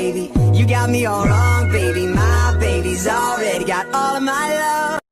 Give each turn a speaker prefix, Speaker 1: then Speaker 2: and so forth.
Speaker 1: baby. You got me all wrong, baby. My baby's already got all of my love.